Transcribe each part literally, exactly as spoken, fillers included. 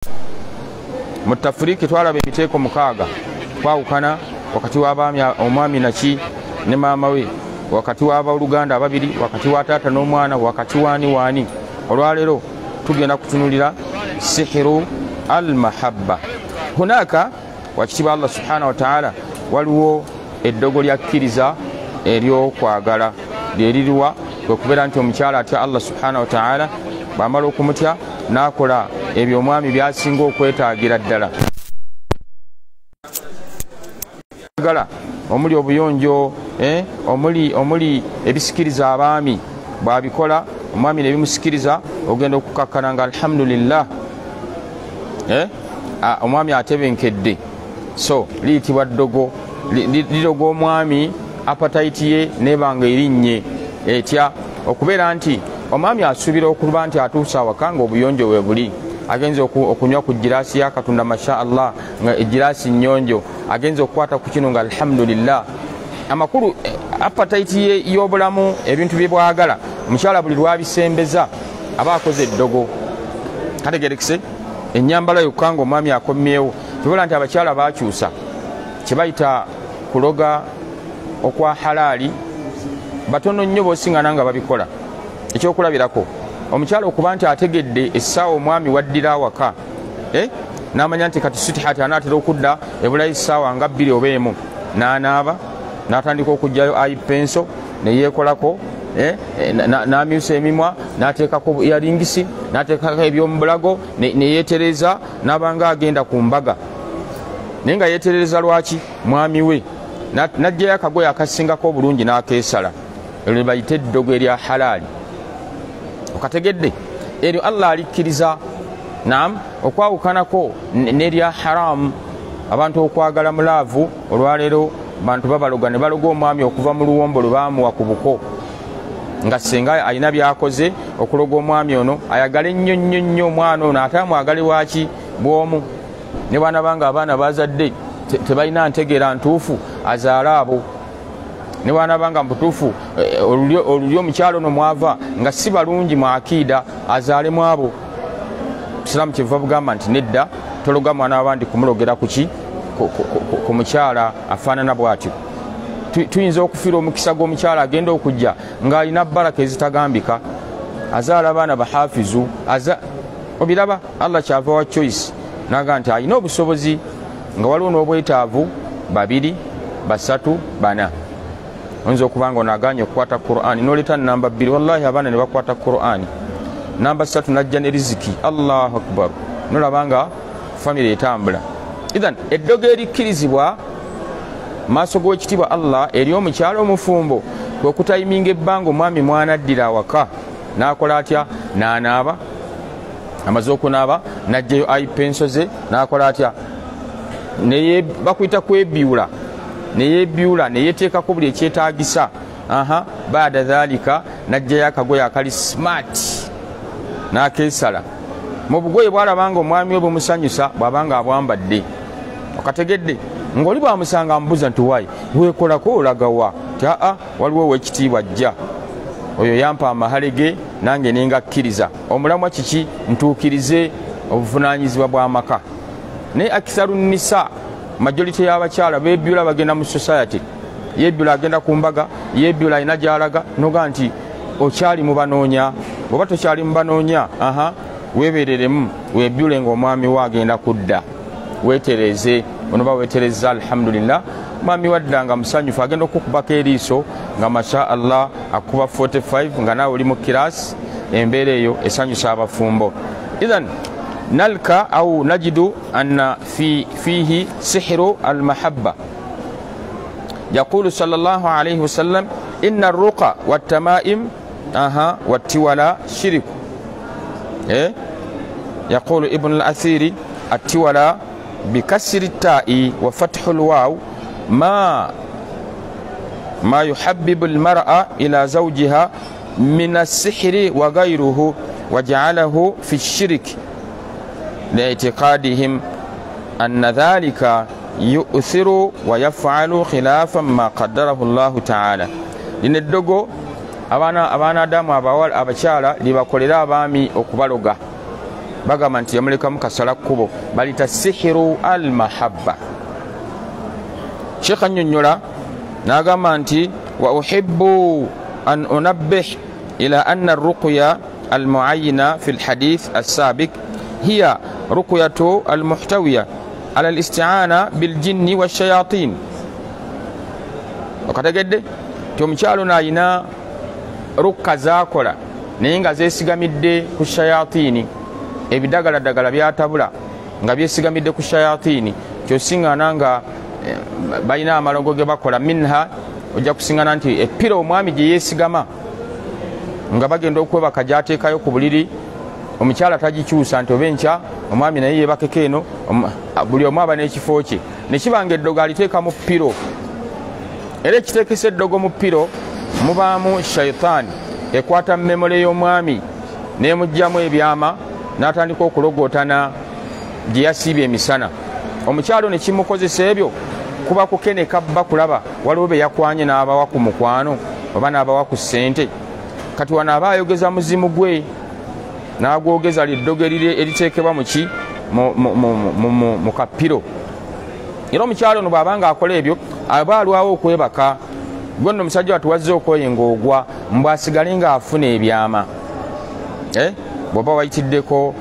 mu tafuriki twalaba emiteeko mukaaga kwawukana wakati w'abaami omwami naki ne maama we, wakati w'abaluganda ababiri, wakati wa taata n'omwana, wakati waani waani. Olwaleero tugenda kutunulira sihiru al mahabba. Hunaka wakitiibwa Allah subhanahu wa ta'ala waliwo eddogo lya kkiriza ery'okwagala lyeririwa kwe kubeera nti omukyala atya Allah subhanahu wa ta'ala, bw'amala okumutya n'akola ebyo omwami byasinga okwetaagira ddala. Omuli obuyonjo, eh, omuli, omuli ebisikiriza abaami bw'abikola omwami ne bimusikiriza ogenda okukakkana nga alhamdulillah, eh, omwami atebenkedde. So liyitibwa ddogo, liroga omwami appetite ye nebanga erinnye etya okubeera nti omwami asuubira okuba nti atuusa awaka nga obuyonjo we buli, agenze okunywa ku girasi ya Katonda masha Allah nga egirasi nnyonjo, agenze okukwata ku kino nga alhamdulillah. Amakulu appetite ye y'obulamu, ebintu bye bwagala omukyala buli lwabisembeza aba akoze eddogo. Kategerekese ennyambala yokka nga omwami akomyewo, tubula nti abakyala bakyusa kye bayita kuloga okwa halaali, batono nnyo b'osiŋŋana nga babikola. Ekyokulabirako omukyala okuba nti ategedde essaawa omwami waddira awaka, eh? N'amanya nti kati sitihati anaatera okudda ebulayi essaawa nga bbiri oba emu, n'anaaba n'atandika okugyayo ayipenso ne yeekolako, eh? N'amyusa emimwa n'ateekako eyaringisi n'ateekako ebyomubulago ne yeetereza n'abanga agenda ku mbaga, naye nga yeetereza lwaki mwami we, n'ajjayo akagoye akasingako obulungi n'akeesala. Eryo bayita eddogo erya halaali. Okategedde eryo Allah alikkiriza. Naam, okwawukanako n'erya haramu, abantu okwagala mulaavu. Olwaleero bantu babaloga ne baloga omwami okuva mu luwombo lwe baamuwa ku buko, nga senga alina byakoze okuloga omwami ono ayagale nnyo nnyo nnyo omwana ono, ate amwagale waki bw'omu. Ne bwana banga abaana bazadde tebalina ntegeera ntuufu azaala abo, ne bwana banga mbutuufu oluli omukyalo ono mwava nga si balungi mu akiida azaalemu abo. Islamu kyeva bugamba nti nedda tologa mwana wabandi kumulogera kuki ku mukyala afaanana bw'atyo. Tuyinza okufiira omukisa gw'omukyala agenda okujja ng'alina baraka ezitagambika, azaala abaana bahafizu, obiraba Allah kyava wa choice naga nti alina obusobozi nga waliwo n'obwetaavu babiri basatu bana. Oyinza okuba nga onaganye okukwata Qur'ani n'oleta namba bbiri, wallahi abaana ne bakwata Qur'ani. Namba ssatu najja ne riziki, Allahu akbar, nolaba nga famire etambula. Idhan eddogo erikkirizibwa maaso g'ekitiibwa Allah eri omukyala omufumbo kwe kutayiminga ebbanga omwami mwanaddira awaka n'akola atya, n'anaaba, amaze okunaaba n'ajjayo ayipenso ze n'akola atya, neye bakuyita kwebyula, neyebyula neyeteekako buli ekyetaagisa. Aha, baada dhalika n'ajjayo akagoye akali smart n'akeesala. Mu bugoye bw'alabanga omwami we bumusanyusa bw'abanga abwambadde. Okategedde ng'oli bwamusanga amubuuza nti wayi weekolako olagawa? Taa, waliwo ow'ekitiibwa ajja, oyo yampa amahale ge nange nengakkiriza. Omulamwa kiki? Ntuukirize obuvunaanyizibwa bw'amaka. Naye akisaru nisa, majority y'abakyala beebyula bagenda mu society, yeebyula agenda ku mbaga, yeebyula alina gy'alaga, noga nti okyali mu banoonya. Bw'oba tokyali mu banoonya, aha, weebereremu weebyule ng'omwami we agenda kudda, weetereze. Onoba weetereza alhamdulillah, mwami wadda nga musanyufu agenda okukubako eriiso nga masha Allah akuba forty-five nga naawe oli mu kirasi, embeera eyo esanyusa abafumbo. Idhan nalka au najidu anna fi fihi sihru almahabba. Yaqulu sallallahu alayhi wasallam inna arruqa wattamaim aha wattiwala shiriku. Eh? Yaqulu ibn al-Athiri attiwala بكسر التاء وفتح الواو ما ما يحبب المرأة إلى زوجها من السحر وغيره وجعله في الشرك لاعتقادهم أن ذلك يؤثر ويفعل خلافا ما قدره الله تعالى. لندقو أبانا أبانا دام أبوال أبشارة لبقولي أبامي أقبلوغا bagamba nti yamulekamu kasala kkubo balita sihiru al mahabba. Sheikh annyonnyola n'agamba nti wa uhibbu an unabbih ila anna ar-ruqya al-mu'ayyana fi al-hadith as-sabiq hiya ruqyatu al-muhtawiya ala al-isti'ana bil-jinni wash-shayatin. Okategedde ti omukyalo n'ayina rukka zaakola naye nga zeesigamidde ku shayatini, ebidagaladagala byatabula nga byesigamidde ku shayatini, kyosiŋŋaana nga eh, balina amalongo ge bakola. Minha ojja kusiŋŋana nti epira omwami gye yeesigama nga bagenda okwebaka gyateekayo ku buliri, omukyala tagikyusa nti oba enkya omwami naye yeebakeko eno, buli omu aba n'ekifo kye. ne kibanga eddogo aliteeka mu piro, era ekiteekesa eddogo mu piro mubaamu shaitaani ekwata memole y'omwami n'emugjamu ebyama n'atandika okulogootana gye yasiibye emisana. Omukyalo ne kimukozesa ebyo kuba kukeneka bba kulaba waliwo be yakwanye n'abawa ku mukwano oba n'abawa ku ssente. Kati wano aba ayogeza muzimu gwe n'agwogeza liddogo eriteekebwa muki mu kapiro. Era omukyalo ono bw'abanga akola ebyo aba alwawo okwebaka. Gwe nno omusajja watuwazze okwoyenga ogwa mbw asigale ng'afuna ebyama. Eh? Bw'oba wayitiddeko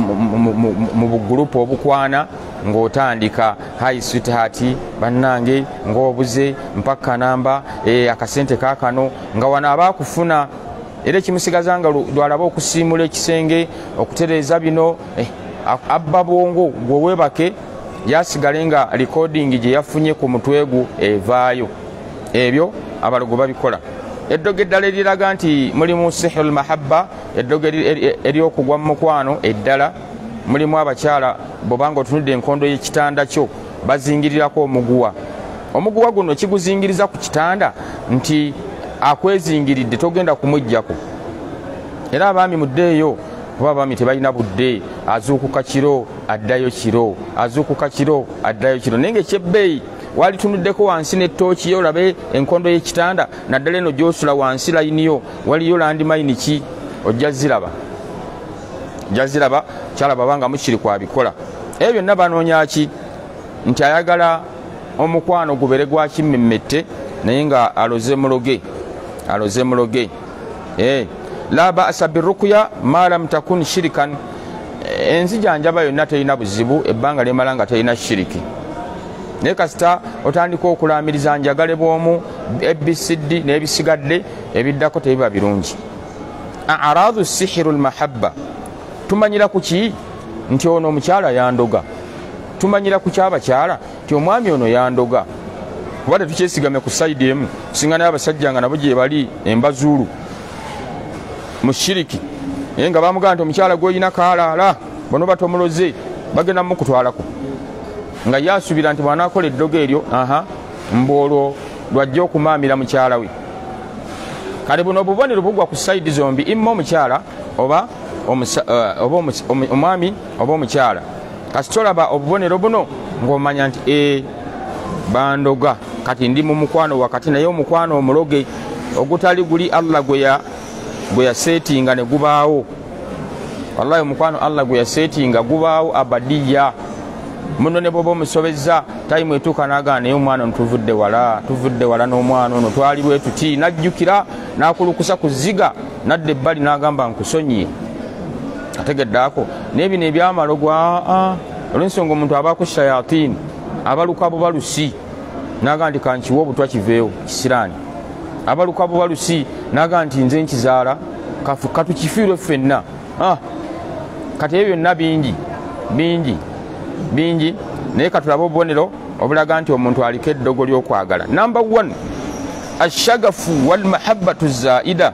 mu bugurupu obukwana ng'otandika hayi sweetheart bannange ng'obuze mpaka namba eh, akasente kaakano nga wano aba akufuna. Era ekimusigaza nga lwalaba okusiimula ekisenge okutereeza bino eh, abba bwongo gwe weebake yasigale nga recording gye yafunye ku mutwegu evaayo. Ebyo abalogo babikola. Eddogo eddala eriraga nti mulimu sihirul mahabba, eddogo eryokugwa mu mukwano eddala mulimu abakyala bw'obanga otunudde enkondo y'ekitanda kyo bazingirirako omuguwa. Omuguwa guno kiguzingiriza ku kitanda nti akwezingiridde togenda kumuggyako. Era abaami muddeeyo kuba abaami tebalina budde, azuukuka kiro addayo kiro, azuukuka kiro addayo kiro. Naye ngaekyebbeeyi walitunuddeko wansi n'ettooki yo olabe enkondo y'ekitanda naddala eno gy'osula wansi layiniyo waliyo landimayini ki ojja ziraba. Ojja ziraba kyalaba banga mukiri kwabikola. Ebyo byonna banoonya ki? Nti ayagala omukwano gubere gwa kimmemmette naye nga aloze muloge. Aloze muloge. Eh, la ba'sa birruqya ma lam takun shirikan. Enzijanjaba yonna terina buzibu ebbanga lyemala nga terina shiriki. Naye kasita otandika okulaamiriza njagale bw'omu A B C D n'ebisigadde ebiddako tebiba birungi. A'radu sihirul mahabba. Tumanyira ku ki nti ono omukyala yandoga? Tumanyira ku ky'abakyala nti omwami ono yandoga? Kuba tetukyesigame ku sayidi emu, singa naye abasajja nga nabo gye bali embazuulu mu shiriki naye nga bamugamba nti omukyala gw'olina kaalaala bono batomuloze bagenda mukutwalako nga yasubira nti bw'anaakola eddogo eryo aha mboolwo lwajja okumaamira mukyala we. Kale buno obubonero bugwa ku sayidi zombi, imma omukyala oba omwami oba omukyala. Kasita olaba obubonero buno ng'omanya nti e bandoga kati ndi mu mukwano wakati naye omukwano omuloge ogutali guli Allah gwe yasetinga ne gubaawo. Wallahi omukwano Allah gwe yasetinga gubaawo abadiya. Muno ne bwoba omusobezza tayimu etuuka n'agaana naye omwana ono tuvudde wala tuvudde wala n'omwana ono twali bwe tuti, n'ajjukira n'akulukusa ku zziga n'adda ebbali n'agamba nkusonyiye. Ategeddaako n'ebino ebyamalogo aa olw'ensonga omuntu abaako shayatini abaluka bubalusi n'agamba nti kankiwa obutwa kiveewo kisiraani. Abaluka bubalusi n'agamba nti nze nkizaala katukifiirwe ffenna. Kati ebyo byonna bingi bingi bingi naye katulabe obubonero obulaga nti omuntu aliko eddogo ly'okwagala. Number one, ashagafu wal mahabbatu zaida.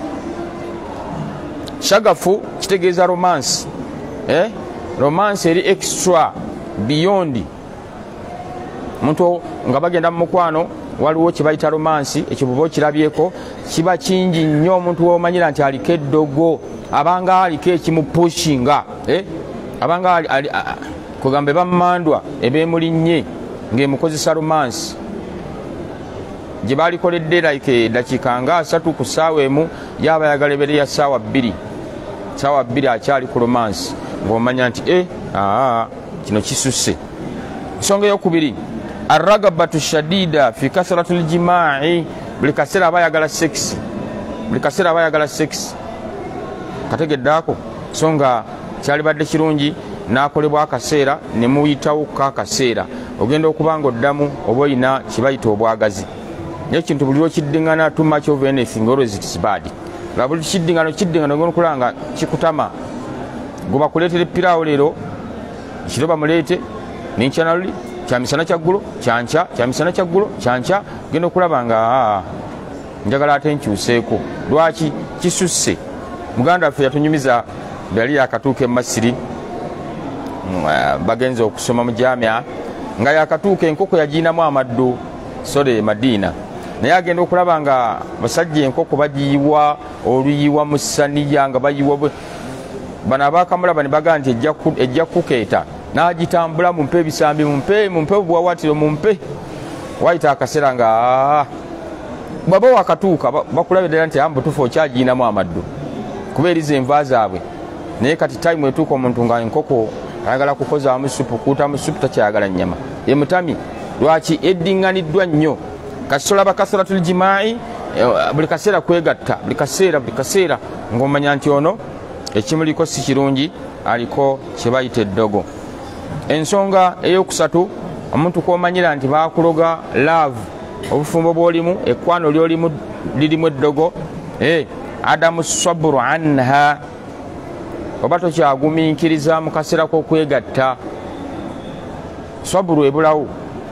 Shagafu kitegeeza romance. Eh? Romance eri extra beyond. Muntu nga bagenda mu mukwano waliwo kye bayita romance, ekyo bw'oba okirabyeko kiba kingi nnyo. Omuntu w'omanyira nti aliko eddogo abanga aliko ekimupushinga. Eh? Abanga ali kugambe bammandwa ebeemulinnye ng'emukozesa romance gye balikoledde like dakiika nga asatu ku ssaawa emu yaba ayagala ebere ya ssaawa bbiri ssaawa bbiri akyali ku romance. ng'omanya nti e aa kino kisusse. Ensonga eyokubiri arragabatu shadida fi kasratil jimaa'i, buli kaseera aba ayagala sex, buli kaseera aba ayagala sex. Kategeddaako so nga kyalibadde kirungi n'akolebwa akaseera ne muyitawo kaakaseera ogenda okuba nga oddamu oba olina kibayita obwagazi. Naye ekintu buli lwokiddiŋŋana too much of anything always it is bad. Nga buli kiddiŋŋano kiddiŋŋano ogenda okulaba nga kikutama. Gwe bakuleetera epiraawo leero kiro bamuleete n'enkyanaluli kyamisana kyaggulo kyanca kyamisana kyaggulo kyanca ogenda okulaba nga njagala ate nkyuseeko. Lwaki? Kisusse. Muganda waffe yatunyumiza yali yakatuuka e Masiri, bagenze okusoma mu jamia, nga yakatuuka enkoko yagiinamu amaddo sole Madiina, naye agenda okulaba nga basajja enkoko bagiyiwa oluyiwa mu ssaniya nga bayiwa bano abakamulaba ne bagaa nti ejja kukeeta n'agitambula mumpe ebisambi mumpe mumpe obuwawaatiro mumpe. Wayita akaseera nga bwaba wakatuuka bakulabye ddala nti ambutufu okyagiinamu amaddo kuba eriza enva zaabwe. Naye kati time etuuka omuntu nga enkoko ayagala kukozaamu supu, kuutamu supu takyayagala nnyama emutami. Lwaki? Eddiŋŋaniddwa nnyo. Kasola bakasratul jimaa'i, buli kaseera kwegatta, buli kaseera buli kaseera ng'omanya nti ono ekimuliko si kirungi, aliko kye bayita eddogo. Ensonga ey'okusatu omuntu kw'omanyira nti baakuloga love, obufumbo bw'olimu, ekkwano ly'olimu lirimu eddogo, eh adamu sabru anha, oba tokyagumiikiriza mu kaseera k'okwegatta. Saburu ebulawo,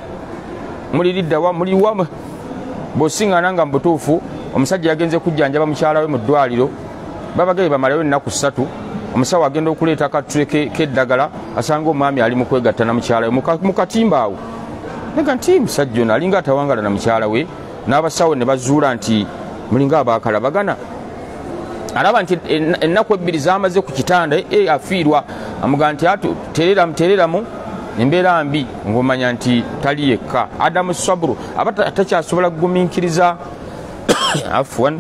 muliriddawa muliwa bw'osiŋŋaana nga mu butuufu omusajja yagenze kujjanjaba mukyala we mu ddwaliro, babagaye bamalayo ennaku ssatu, omusawo agenda okuleeta akatule k'eddagala asanga omwami ali mu kwegatta na mukyala we mu katimba awo. Nega nti musajja ono alinga atawangala na mukyala we, n'abasawo ne bazuula nti mulinga abaakalabagana. Alaba nti ennaku ebbiri zamaze ku kitanda, e afiirwa, amugaa nti atu tereramu tereramu, embeera mbi, ng'omanya nti tali yekka. Adamu saburu aba takyasobola kugumiikiriza afwan,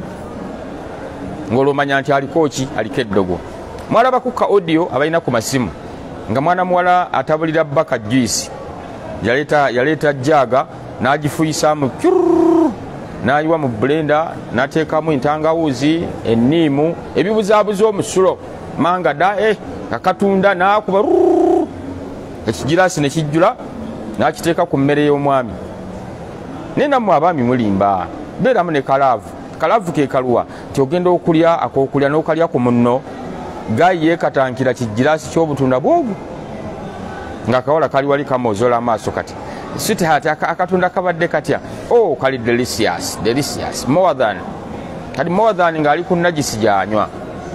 ng'olwomanya nti aliko ki, aliko eddogo. Mwalabaku ka audio abalina ku masimu nga mwana muwala atabulira bbaka juice, yaleeta yaleeta jjaaga n'agifuyisaamu kyurru, n'ayiwa mu blender n'ateekamu entangawuzi, enniimu, ebibuzaabuza omusulo mangada, eh akatunda n'akuba rrrr, ekigiraasi ne kijjula n'akiteeka ku mmere y'omwami. Naye nammwe abaami mulimba, beeramu ne kalaavu. Kalaavu ke kaluwa nti ogenda okulya ak'okulya n'okalya ku munno, gayi yeekatankira kigiraasi ky'obutunda bwogu ng'akawala kali wali kamoozola amaaso kati. Sweetheart, akatunda kabadde katya? Oh, kali delicious, delicious, more than. Kali more than ng'ali ku najisi gy'anywa.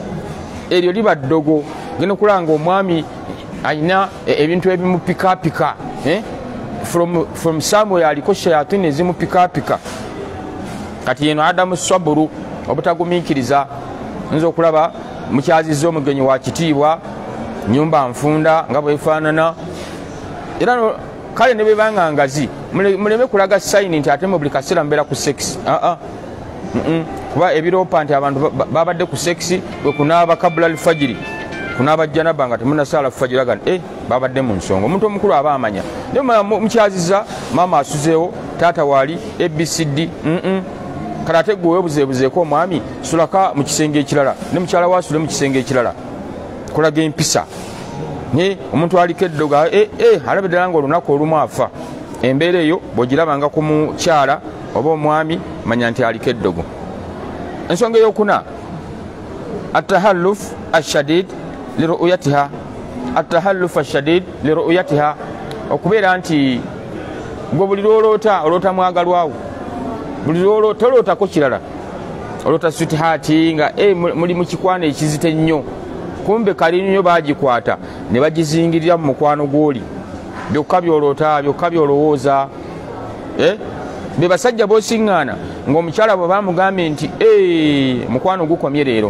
Eryo liba ddogo. Genda okulanga omwami alina ebintu ebimupikaapika, eh? From, from somewhere aliko shayatini ezimupikaapika. Kati yeno Adamu saburu obutagumiikiriza. Nza okulaba mukyazizza omugenyi wa kitiibwa, nyumba nfunda nga bwefaanana. Era kale ne bebanga ngazi muleme kulaga sayini nti ate mu buli kaseera mbeera ku sex. Aa kuba ebiroopa nti abantu babadde ku sex bwe kunaaba kabula alfajiri, kunaaba janaba nga temunasaala fajiri agani eh babadde mu nsonga. Omuntu omukulu aba amanya. Naye mukyaziza maama asuzeewo, taata waali A B C D. Kale ate gwe weebuzeebuzeeko omwami sulaka mu kisenge ekirala, ne mukyala waasule mu kisenge ekirala, kulaga empisa. Ne omuntu aliko eddoga eh eh alabe ddala nga olunaku olumu afa. Embeera eyo bw'ogirabanga ku mukyala oba omwami manya nti aliko eddogo. Ensonga ey'okuna atahalluf ashadid liru'yatiha, atahalluf ashadid liru'yatiha, okubeera nti gwe buli lwoloota oloota mwagalwawo, buli lwoloota olootako kirala, oloota sweetheart nga eh muli mu kikwano ekizite nnyo, kumbe kali nnyo baagikwata ne bagizingirira mu mukwano gw'oli, byokka byoloota byokka byolowooza. eh be basajja b'osiŋŋaana ng'omukyala bwe bamugambye nti eh mukwano gukomye leero,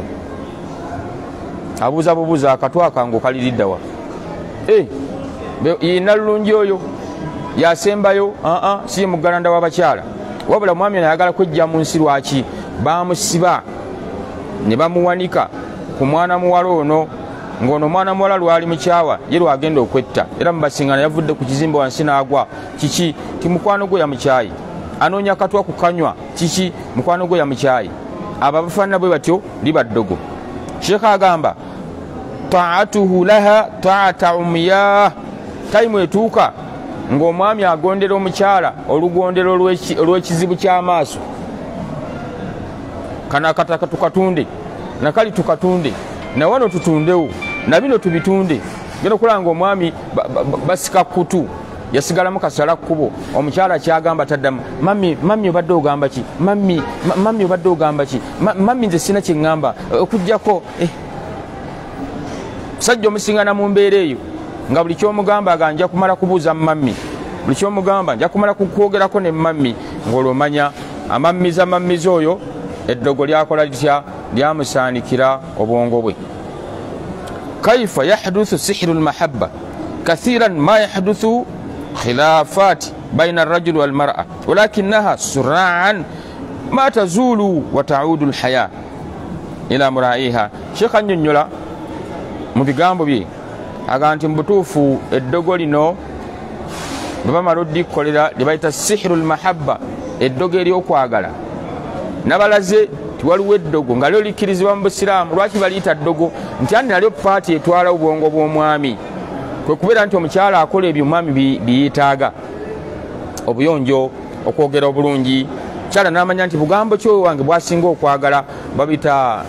abuuza bubuuza akatwa akangu kaliriddawa, eh yina lulungi oyo yasembayo, aa si ye muggalanda w'abakyala, wabula mwami ayagala kwejja mu nsi. Lwaki? Baamusiba ne bamuwanika ku mwana muwala ono ngono mwana muwala lwali mukyawa ye lwagenda okwetta era mubasingana yavudde ku kizimbe wansi n'agwa kiki ti mukwano gwe yamukyayi anoonya katwa kukanywa kiki mukwano gwe yamukyayi abo abafaanana bwe batyo liba ddogo. Sheekha agamba taatuhu laha taata umya tayimu etuuka ng'omwami agondera omukyala olugondero olw'ekizibu ky'amaaso kana akataka tukatunde nakali tukatunde na wano tutundewo na bino tubitunde genda okulanga omwami basika kutu yasigalamu kasala kkubo omukyala kyagamba taddamu mami mami obadde ogamba ki mami mami obadde ogamba ki mami nze sina kyeŋŋamba okujjako sajja omusingana mu mbeera eyo nga buli kyomugamba aga nja kumala kubuuza mami buli kyomugamba nja kumala kukwogerako ne mami ng'olwomanya amammiza mammiza oyo eddogo lyakola litya lyamusaanikira obwongo bwe. kaifa yahduthu sihiru lmahabba kathiran ma yahduthu khilafat baina arrajuli walmara walakinaha suraan ma tazulu wa taudu lhaya ila muraiha. Sheekha annyonnyola mu bigambo bye aga nti mu butuufu eddogo lino bwe bamala oddikkolera lye bayita sihiru lmahabba eddogo ery'okwagala nabalaze tiwaliwo eddogo nga lyo likkirizibwa mu busiraamu. Lwaki baliyita ddogo? nti andi nalyo paati etwala obwongo bw'omwami kwe kubeera nti omukyala akola ebyo omwami biyetaaga obuyonjo okwogera obulungi kyala n'amanya nti bugambo kyo wange bwasinga okwagala babita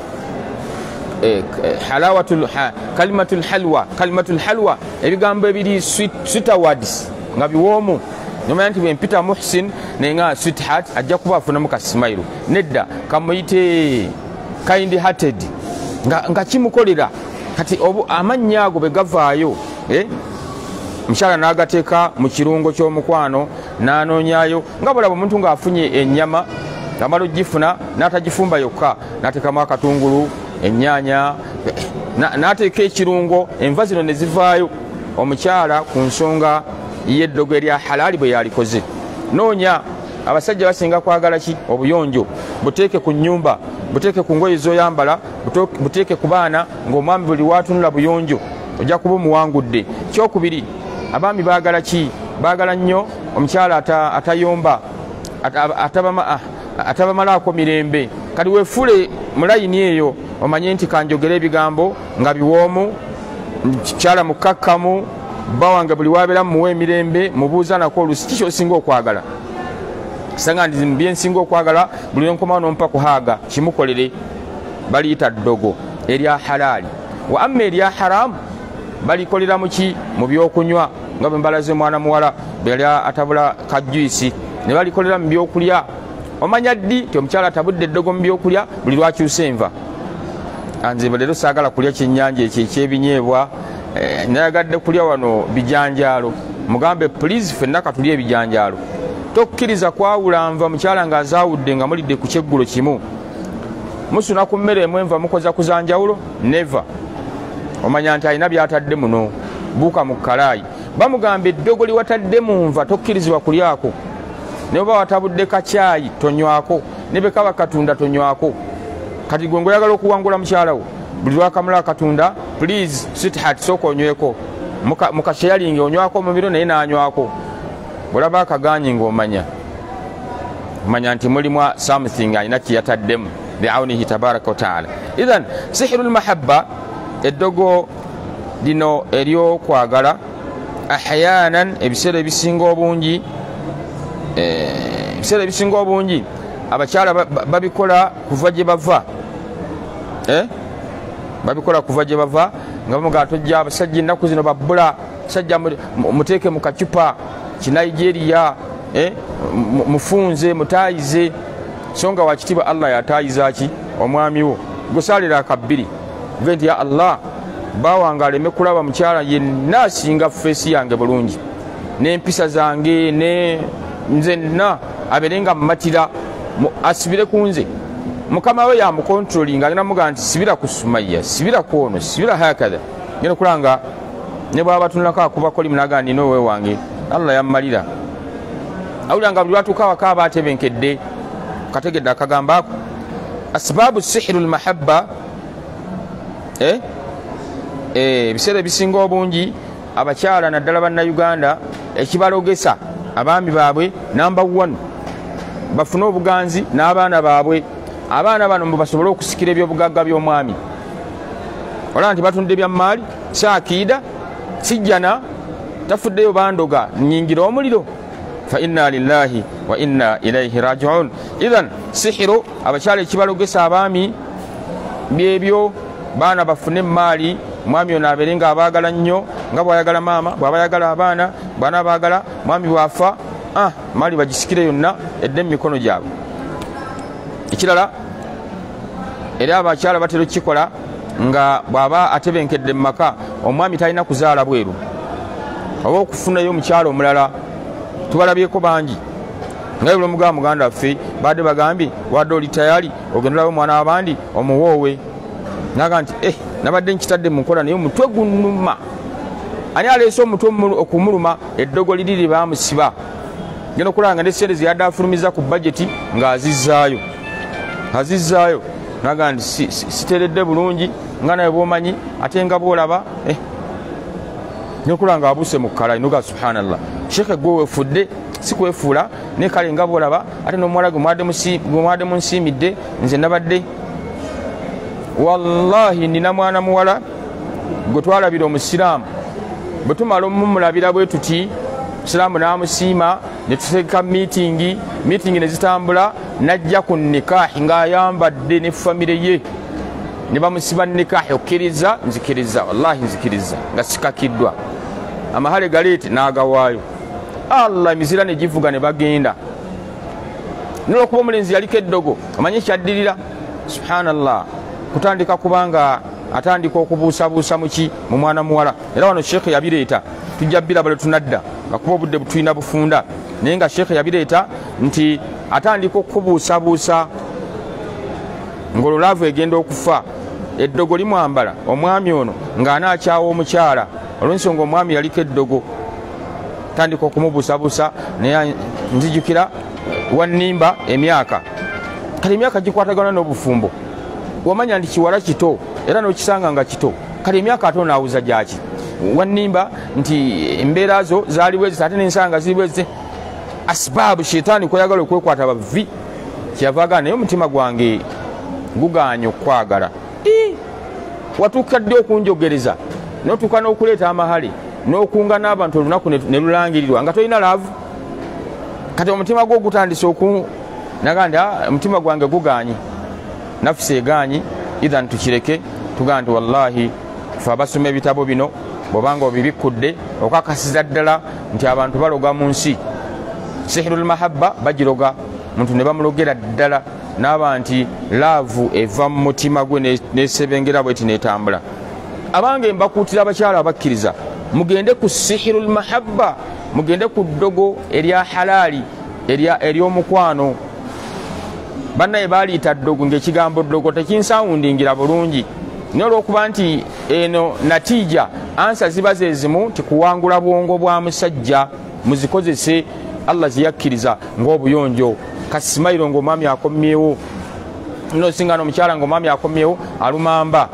kalimatul halwa kalimatul halwa ebigambo ebiri sweet words nga biwoomu nomanya nti bwempita muhsin nenga sweetheart ajja kuba afunamu kasimairo nedda kamuyite kind hearted nga, nga kimukolera kati amannya ago bwe gavaayo eh? Mukyala n'agateeka mu kirungo ky'omukwano n'anoonyayo nga bulaba omuntu ng'afunye ennyama amala ogifuna n'atagifumba yokka n'ateekamu akatungulu ennyaanya n'ateeka ekirungo enva zino ne zivaayo omukyala ku nsonga y'eddogo erya halaali bwe yalikoze. Noonya abasajja basinga kwagala ki? Obuyonjo buteeke ku nnyumba buteeke ku ngoye z'oyambala buteeke ku baana ng'omwami buli waatunula buyonjo ojja kuba omuwangudde. Kyokubiri abaami baagala ki? Baagala nnyo omukyala atayomba atabamalaako mirembe. Kati weefule mu layini eyo omanye nti kanjogera ebigambo nga biwoomu kyala mukakkamu bba wange buli wabeera mumuwa emirembe mubuuza nako olusi kiki osinga okwagala kisanga ndi byensinga okwagala buli lwenkomawo nompa kuhaaga kimukolere. Baliyita ddogo erya halaali. Wa amma erya haramu balikolera muki? Mu byokunywa nga bwe mbalaze mwana muwala bwe atabula kajuyisi ne balikolera mu byokulya. Omanya ddi ti omukyala atabudde eddogo mu byokulya buli lwakyusa enva. Anze leero saagala kulya kyennyanja ekyo ekyebinyeebwa nayagadde kulya wano bijanjaalo. Mugambe please ffenna katulya ebijanjaalo. Tokkiriza kwawula nva mukyala ng'azaawudde nga mulidde ku kyeggulo kimu. Musuna ku mmere emu enva mukoza kuzanjawulo never. Omanya nti alina byatadde muno buuka mu kalaayi. Bamugamba eddogo liwatadde mu nva tokkirizibwa kulyako. Ne bwe watabudde kacaayi tonywako ne bwe kaba katunda tonywako. Kati gwe ngoyagala okuwangula mukyala wo buli lwakamula akatunda please sweetheart sooka onyweko mukashayalingi onywako omubiro naye n'anywako. Bwolaba akaganyi ng'omanya omanya nti mulimu something alina kiyataddemu biawunihi tabaraka wataala. Idhan sihiru lmahabba eddogo lino ery'okwagala ahyanan ebiseera ebisinga obungi ebiseera ebisinga obungi abakyala babikola kuva gye bava eh babikola kuva gye bava nga bamuga tojja abasajja ennaku zino babbula sajja muteeke mu kacupa kinigeria eh mufunze mutayize songa wakitiba Allah yatayiza ki omwami wo gusalira akabbiri genti ya Allah bawanga aleme kulaba mukyala yenna asinga feesi yange bulungi n'empisa zange ne nzenna aberenga mumatira asibire kunze mukama we ya mukontrolinga alina muga nti sibira ku Sumayya sibira kwono sibira hakadha ngene kulanga ne baba tunulako akubakoli munaga nino we wange Allah yammalira awulanga buli watu kawa kaba atebenkedde kategedde akagambako asbabu sihiru lmahabba eh ebiseera ebisinga obungi abakyala naddala bannayuganda ekibalogesa abaami baabwe namba one bafune obuganzi n'abaana baabwe. Abaana bano mbu basobole okusikira ebyobugagga by'omwami. Olaba nti batunda ebyammaali saakiida sijjana tafuddeyo bandoga nnyingira omuliro. Fa inna lillahi wa inna ilaihi rajiun. Idhan sihiru abakyala ekibalogesa abaami byebyo baana bafune emmaali mwami ono abeere nga abaagala nnyo nga bw'ayagala maama bw'abayagala abaana baana baagala mwami bw'afa ah maali bagisikire yonna edde mu mikono gyabwe. Ekirala era abakyala batera okukikola nga bw'aba atebenkedde mu maka omwami talina kuzaala bweru oba okufunayo omukyala omulala. Tubalabyeko bangi nga bwe mugamba muganda waffe badde bagambye wadde oli tayali ogenderayo omwana w'abandi omuwoowe naga nti eh nabadde nkitadde mu nkola naye omutwe gunnuma. Ani aleese omutwe okumuluma? Eddogo liri lye baamusiba. Genda okulanga ne sente zeyadde afulumiza ku bajeti ng'azizzaayo azizzaayo naga nti siteredde bulungi nga naye bw'omanyi ate nga bw'olaba eh nokulanga abuse mu kkala inoga subhanallah. Sheikh gwe wefudde si kwefuula ne kale nga bw'olaba ate n'omuwala gwe mwadde munsiimidde nze nabadde wallahi nina mwana muwala gwe twalabira omusiraamu bwe tumala omumulabira bwe tuti musiraamu n'amusiima ne tuteeka miitingi miitingi ne zitambula najja ku nikaahi ng'ayambadde ne famire ye ne bamusiba nikaahi okkiriza nzikiriza wallahi nzikiriza nga sikakiddwa amahale galeete n'agawaayo. Allah emizira ne givuga ne bagenda n'olwokuba omulenzi yaliko eddogo amanyi kyaddirira subhanallah kutandika kubanga atandika okubuusabuusa muki mu mwana muwala. Era wano Sheikh yabireeta tujja biraba tunadda ngakuba obudde butuyina bufunda naye nga Sheikh yabireeta nti atandika okubuusabuusa ng'olulaavu egenda okufa eddogo limwambala omwami ono ng'anaakyawa omukyala olw'ensonga omwami yaliko eddogo tandika okumubuusabuusa naye nzijukira wannimba emyaka kale emyaka gikwatagana n'obufumbo wamanya nti kiwala kito era n'okisanga nga kito kale emyaka ate onaawuza gyaki wannimba nti embeera zo zaaliwo ezita ate n'ensanga ziriwo ezite asibaabu sheitaani kweyagala okwekwata bavi kyeyava agana naye omutima gwange guganya okwagala watuuka ddi okunjogereza n'otuuka n'okuleeta amahale n'okunga n'abantu olunaku ne lulangirirwa nga tolina laavu kati omutima gwo gutandise oku naga nti omutima gwange guganye nafusi eganyi. Idhan tukireke tugaa nti wallahi fe abasoma ebitabo bino bw'obanga obibikkudde okakasiza ddala nti abantu baloga mu nsi sihirul mahabba bagiroga muntu ne bamulogera ddala n'aba nti laavu eva mu mutima gwe nesebengera bweti netambula. Abange mbakuutira abakyala abakkiriza mugende ku sihirul mahabba mugende ku ddogo erya halali ery'omukwano. Bannaye baliita ddogo ng'ekigambo ddogo tekinsawundingira bulungi naye olw'okuba nti eno natija ansa ziba ze zimu nti kuwangula bwongo bwa musajja muzikozese Allah ziyakkiriza ng'obuyonjo kasimayiro ng'omwami akomyewo nosingano omukyala ng'omwami akomyewo alumamba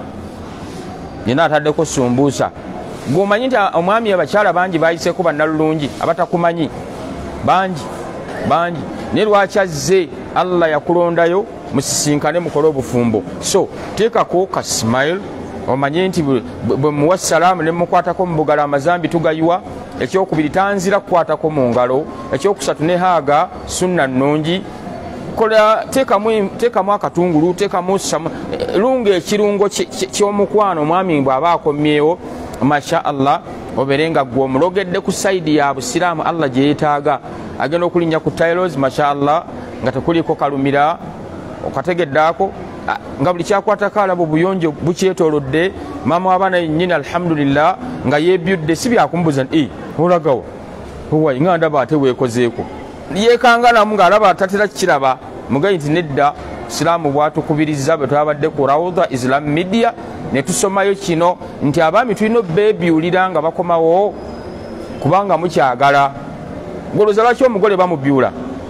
yena ataddeko sumbuusa gwomanyi nti omwami abakyala bangi bayiseeko bannalulungi abatakumanyi bangi bangi naye lwaki azze Allah yakulondayo musisinkane mukole obufumbo. So teekako ka smile omanye nti bwe muwa salaamu ne mukwatako mu bugalo amazambi tugayiwa. Ekyokubiri tanzira kukwatako mu ngalo. Ekyokusatu ne haaga sunna nnungi. Kola teekamu teekamu akatungulu teekamu lunga ekirungo ky'omukwano omwami bw'aba akomyewo masha Allah oberenga gwe omulogedde ku saidi ya busiraamu Allah gye yeetaaga agenda okulinnya ku tailos masha Allah nga tekuliko kalumira okategeddaako nga buli kyakwatako alaba obuyonjo bukyetoolodde maama w'abaana yennyini alhamdulillah nga yeebyudde si byakumbuza nti olagawo owayi nga ndaba ate weekozeeko yeekanganamu ng'alaba tatera kiraba mugayi nti nedda siraamu bwatukubiriza bwe twabadde ku Rawda Islam Media ne tusomayo kino nti abaami tulina beebyulira nga bakomawo kubanga mukyagala ngoloza lwaki omugole bamubyula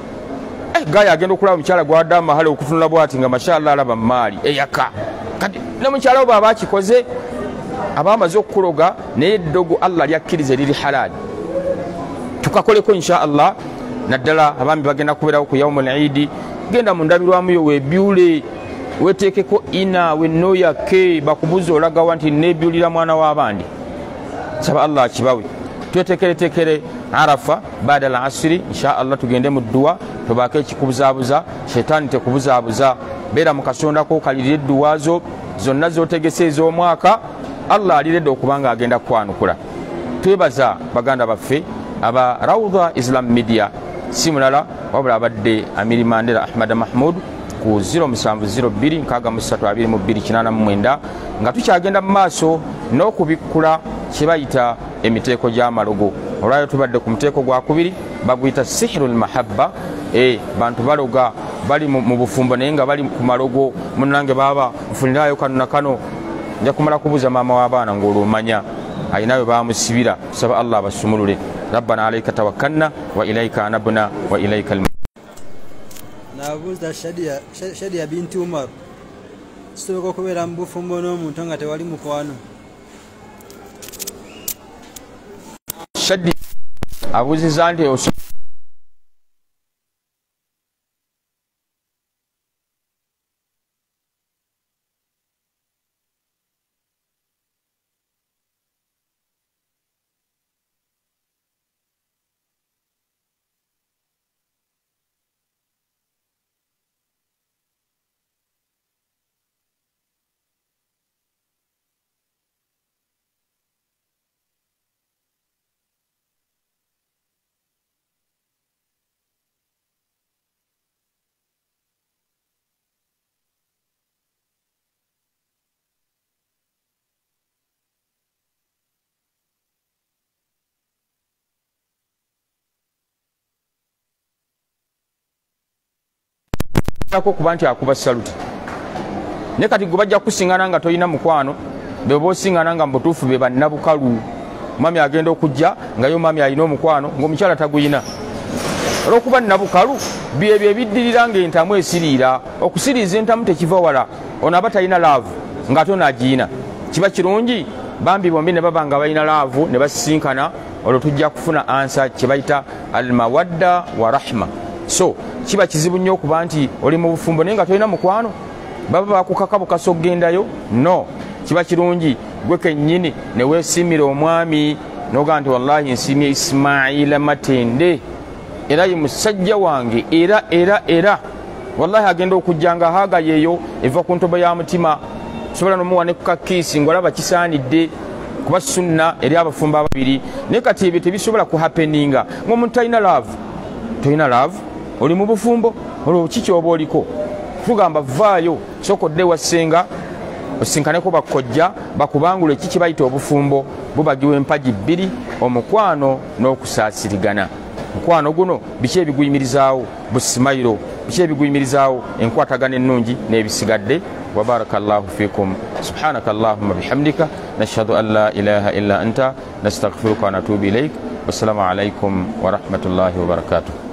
gaya agenda okulaba omukyala gwadde amahale okutunula bwati nga mashallah alaba maali eyaka kati ne mukyala we baba akikoze abamaze okukuloga naye eddogo Allah lyakkirize liri halali tukakoleko insha Allah naddala abami bagenda kubeerawo ku yaumul eid genda mu ndabirwamu yo webyule weteekeko ina wennoyake bakubuza olagawa nti nebyulira mwana w'abandi saba Allah akibawe twetekeretekere Arafa baada al asri insha Allah tugende mu dua tubake ekikubuzaabuza shetani tekubuzaabuza beera mu kasondako kalirire edduwazo zonna zotegese ez'omwaka Allah aliredde okubanga agenda kwanukula twebaza baganda baffe aba Rawda Islam Media si mulala wabula abadde Amiri Mandela Ahmad Mahmud ku zero seven zero two six three two two eight nine nga tukyagenda mu maaso n'okubikkula kye bayita emiteeko gy'amalogo olwayo tubadde ku muteeko gwa kubiri baguyita sihirul mahabba e bantu baloga bali mu bufumbo naye nga bali ku malogo munnange baba nfunirayo kano na kano nja kumala kubuuza maama w'abaana ng'olumanya ayinayo bamusibira saba Allah basumulule rabbana alayka tawakkalna wa ilayka anabna wa ilayka al nabuuza Shadia Shadia binti Umar sitoko kubeera mu bufumbo n'omuntu nga tewali mukwano Shadia abuuziza nti ko kuba nti akuba saluti ne kati gwe bajja kusingana nga toyina mukwano be bosingana nga mbutuufu be bannabukalu mami agenda okujja nga yo mami alina omukwano ng'omukyala taguyina olw'okuba nnabukalu byebyo ebiddirira ng'entamu esiriira okusiriiza entamu tekiva wala ono aba talina laavu ng'ate onaagiina kiba kirungi bambi bombi ne baba nga balina laavu ne basisinkana olwo tujja kufuna ansa kye bayita almawadda wa rahma so kiba kizibu nnyo okuba nti oli mu bufumbo naye nga tolina mukwano baba bakukaka bukasa okugendayo no kiba kirungi gwe kennyini ne weesiimira omwami noga nti wallahi nsiimye Ismaila Matende era ye musajja wange era era era wallahi agenda okujja nga haaga yeeyo eva ku ntobo ya mutima sobola n'omuwa ne kukakiisi ng'olaba kisaanidde kuba sunna eri abafumbo ababiri naye kati ebyo tebisobola kuhapeninga ng'omuntu talina laavu tolina laavu oli mu bufumbo olwo kiki oba oliko tugamba vaayo sokodde wasenga osinkaneko bakojja bakubangula kiki bayita obufumbo bubagiwa empagi bbiri omukwano n'okusaasirigana mukwano guno biki ebiguyimirizaawo busimayiro biki ebiguyimirizaawo enkwatagana ennungi n'ebisigadde wabarakallahu fikum subhanaka allahumma bihamdika nashhadu an la ilaha illa anta nastaghfiruka wa natubu ilayk wassalamu alaykum wa rahmatullahi wa barakatuh.